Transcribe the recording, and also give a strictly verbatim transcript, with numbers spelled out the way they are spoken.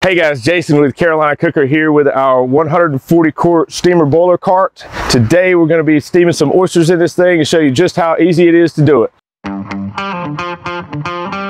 Hey guys, Jason with Carolina Cooker here with our one hundred forty quart steamer boiler cart. Today we're going to be steaming some oysters in this thing and show you just how easy it is to do it.